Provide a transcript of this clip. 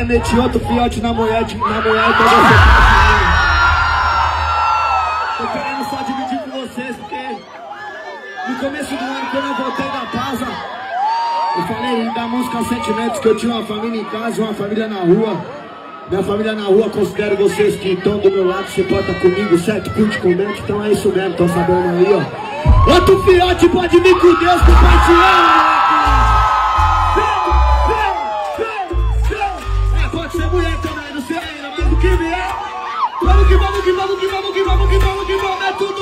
meti outro fiote na mulher, então você tô querendo só dividir com vocês, porque no começo do ano, quando eu voltei da pausa, eu falei da música Sentimentos, que eu tinha uma família em casa, uma família na rua. Minha família na rua, considero vocês que estão do meu lado, se porta comigo, certo? Curte, comente, então é isso mesmo, tô sabendo aí, ó. Outro fiote pode vir com Deus, que o pai te ama, pode ser mulher também, não sei ainda, mas o que vier. Vamos que vamos, é tudo